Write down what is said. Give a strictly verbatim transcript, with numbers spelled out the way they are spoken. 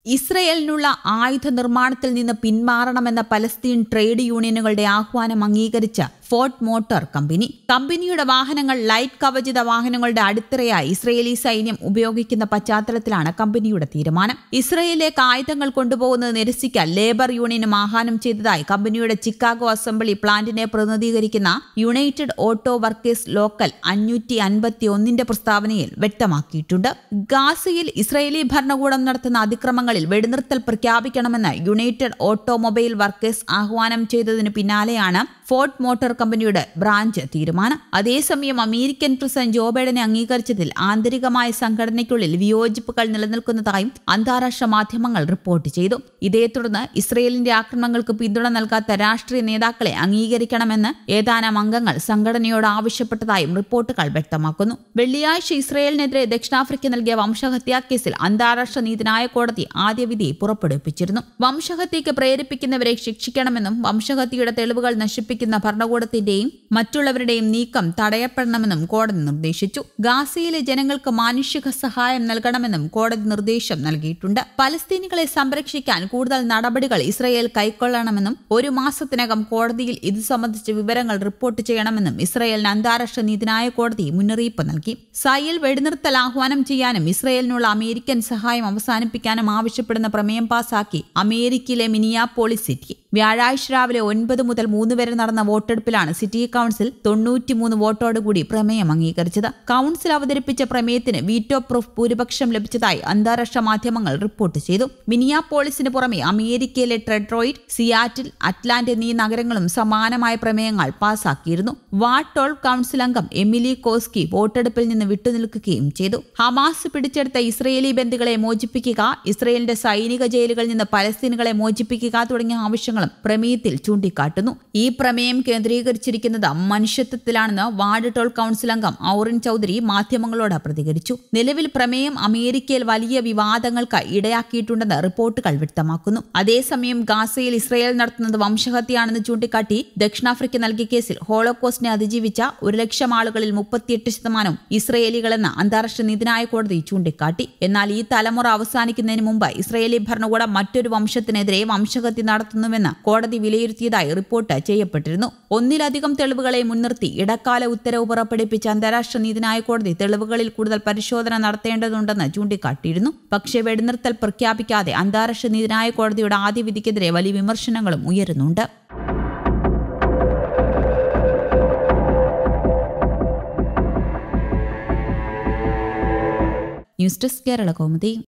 ഇസ്രയേലിനുള്ള ആയുധ നിർമ്മാണത്തിൽ നിന്ന് പിന്മാറണമെന്ന പലസ്തീൻ ട്രേഡ് യൂണിയനുകളുടെ ആഹ്വാനം അംഗീകരിച്ച ഫോർഡ് മോട്ടോർ കമ്പനി കമ്പനിയുടെ വാഹനങ്ങൾ ലൈറ്റ് കവചിത വാഹനങ്ങളുടെ അടിത്തറയായി ഇസ്രയേലി സൈന്യം ഉപയോഗിക്കുന്ന പശ്ചാത്തലത്തിലാണ് കമ്പനിയുടെ തീരുമാനം. ഇസ്രയേലിലേക്ക് ആയുധങ്ങൾ കൊണ്ടുപോകുന്നത് നിരസിക്കാൻ ലേബർ യൂണിയനും ആഹ്വാനം ചെയ്തതായി കമ്പനിയുടെ ചിക്കാഗോ അസംബ്ലി പ്ലാന്റിനെ പ്രതിനിധീകരിക്കുന്ന യുണൈറ്റഡ് ഓട്ടോ വർക്കേഴ്സ് ലോക്കൽ അഞ്ഞൂറ്റി അൻപത്തി ഒന്നിന്റെ പ്രസ്താവനയിൽ വ്യക്തമാക്കിയിട്ടുണ്ട്. ഗാസയിൽ ഇസ്രയേലി ഭരണകൂടം നടത്തുന്ന അതിക്രമങ്ങളിൽ വെടിനിർത്തൽ പ്രഖ്യാപിക്കണമെന്ന് യുണൈറ്റഡ് ഓട്ടോമൊബൈൽ വർക്കേഴ്സ് ആഹ്വാനം ചെയ്തതിനു പിന്നാലെയാണ് ഫോർഡ് മോട്ടോർ കമ്പനിയുടെ ബ്രാഞ്ച് തീരുമാനം. അതേസമയം അമേരിക്കൻ പ്രസിഡന്റ് ജോ ബൈഡനെ അംഗീകരിച്ചതിൽ ആന്തരികമായ സംഘടനയ്ക്കുള്ളിൽ വിയോജിപ്പുകൾ നിലനിൽക്കുന്നതായും അന്താരാഷ്ട്ര മാധ്യമങ്ങൾ റിപ്പോർട്ട് ചെയ്തു. ഇതേ തുടർന്ന് ഇസ്രയേലിന്റെ ആക്രമണങ്ങൾക്ക് പിന്തുണ നൽകാത്ത രാഷ്ട്രീയ നേതാക്കളെ അംഗീകരിക്കണമെന്ന് ഏതാനും അംഗങ്ങൾ സംഘടനയോട് ആവശ്യപ്പെട്ടതായും റിപ്പോർട്ടുകൾ വ്യക്തമാക്കുന്നു. വെള്ളിയാഴ്ച ഇസ്രയേലിനെതിരെ ദക്ഷിണാഫ്രിക്ക നൽകിയ വംശഹത്യാ കേസിൽ അന്താരാഷ്ട്ര നീതിന്യായ കോടതി ആദ്യ വിധി പുറപ്പെടുവിപ്പിച്ചിരുന്നു. വംശഹത്യയ്ക്ക് പ്രേരിപ്പിക്കുന്നവരെ ശിക്ഷിക്കണമെന്നും വംശഹത്യയുടെ തെളിവുകൾ നശിപ്പിക്കുന്ന ഭരണകൂടത്തിന്റെയും മറ്റുള്ളവരുടെയും നീക്കം തടയപ്പെടണമെന്നും കോടതി നിർദ്ദേശിച്ചു. ഗാസയിലെ ജനങ്ങൾക്ക് മാനുഷിക സഹായം നൽകണമെന്നും കോടതി നിർദ്ദേശം നൽകിയിട്ടുണ്ട്. പലസ്തീനികളെ സംരക്ഷിക്കാൻ കൂടുതൽ നടപടികൾ ഇസ്രയേൽ കൈക്കൊള്ളണമെന്നും ഒരു മാസത്തിനകം കോടതിയിൽ ഇത് സംബന്ധിച്ച വിവരങ്ങൾ റിപ്പോർട്ട് ചെയ്യണമെന്നും ഇസ്രയേലിന് അന്താരാഷ്ട്ര നീതിന്യായ കോടതി മുന്നറിയിപ്പ് നൽകി. സായിൽ വെടിനിർത്തൽ ആഹ്വാനം ചെയ്യാനും ഇസ്രയേലിനുള്ള അമേരിക്കൻ സഹായം അവസാനിപ്പിക്കാനും ആവശ്യപ്പെടുന്ന പ്രമേയം പാസാക്കി അമേരിക്കയിലെ മിനിയാപോളിസ് സിറ്റി. വ്യാഴാഴ്ച രാവിലെ ഒൻപത് മുതൽ മൂന്ന് വരെ നടന്ന വോട്ടെടുപ്പിലാണ് സിറ്റി കൌൺസിൽ തൊണ്ണൂറ്റിമൂന്ന് വോട്ടോടുകൂടി പ്രമേയം അംഗീകരിച്ചത്. കൌൺസിൽ അവതരിപ്പിച്ച പ്രമേയത്തിന് വീറ്റോ പ്രൂഫ് ഭൂരിപക്ഷം ലഭിച്ചതായി അന്താരാഷ്ട്ര മാധ്യമങ്ങൾ റിപ്പോർട്ട് ചെയ്തു. മിനിയാപോളിസിന് പുറമെ അമേരിക്കയിലെ ഡെട്രോയിറ്റ്, സിയാറ്റിൽ, അറ്റ്ലാന്റ എന്നീ നഗരങ്ങളും സമാനമായ പ്രമേയങ്ങൾ പാസാക്കിയിരുന്നു. വാട്ടോൾ കൌൺസിൽ അംഗം എമിലി കോസ്കി വോട്ടെടുപ്പിൽ നിന്ന് വിട്ടുനിൽക്കുകയും ചെയ്തു. ഹമാസ് പിടിച്ചെടുത്ത ഇസ്രയേലി ബന്ദികളെ മോചിപ്പിക്കുക, ഇസ്രയേലിന്റെ സൈനിക ജയിലുകളിൽ നിന്ന് പലസ്തീനുകളെ മോചിപ്പിക്കുക തുടങ്ങിയ ആവശ്യങ്ങളും പ്രമേയത്തിൽ ചൂണ്ടിക്കാട്ടുന്നു. ഈ പ്രമേയം കേന്ദ്രീകരിച്ചിരിക്കുന്നത് മനുഷ്യത്വത്തിലാണെന്ന് വാർഡ് ടോൾ കൌൺസിൽ അംഗം ഔറിൻ ചൌധരി മാധ്യമങ്ങളോട് പ്രതികരിച്ചു. നിലവിൽ പ്രമേയം അമേരിക്കയിൽ വലിയ വിവാദങ്ങൾക്ക് ഇടയാക്കിയിട്ടുണ്ടെന്ന് റിപ്പോർട്ടുകൾ വ്യക്തമാക്കുന്നു. അതേസമയം ഗാസയിൽ ഇസ്രയേൽ നടത്തുന്നത് വംശഹത്യയാണെന്ന് ചൂണ്ടിക്കാട്ടി ദക്ഷിണാഫ്രിക്ക നൽകിയ കേസിൽ ഹോളോകോസ്റ്റിനെ അതിജീവിച്ച ഒരു ലക്ഷം ആളുകളിൽ മുപ്പത്തിയെട്ട് ശതമാനം ഇസ്രയേലികളെന്ന് അന്താരാഷ്ട്ര നീതിന്യായ കോടതി ചൂണ്ടിക്കാട്ടി. എന്നാൽ ഈ തലമുറ അവസാനിക്കുന്നതിന് മുമ്പ് ഇസ്രയേലി ഭരണകൂടം മറ്റൊരു വംശത്തിനെതിരെ വംശഹത്യ നടത്തുന്നുവെന്ന് കോടതി വിലയിരുത്തിയതായി റിപ്പോർട്ട് ചെയ്യപ്പെട്ടിരുന്നു. ഒന്നിലധികം തെളിവുകളെ മുൻനിർത്തി ഇടക്കാല ഉത്തരവ് പുറപ്പെടുവിപ്പിച്ച അന്താരാഷ്ട്ര നീതിന്യായ കോടതി തെളിവുകളിൽ കൂടുതൽ പരിശോധന നടത്തേണ്ടതുണ്ടെന്ന് ചൂണ്ടിക്കാട്ടിയിരുന്നു. പക്ഷേ വെടിനിർത്തൽ പ്രഖ്യാപിക്കാതെ അന്താരാഷ്ട്ര നീതിന്യായ കോടതിയുടെ ആദ്യ വിധിക്കെതിരെ വലിയ വിമർശനങ്ങളും ഉയരുന്നുണ്ട്. News desk Kerala Kaumudi.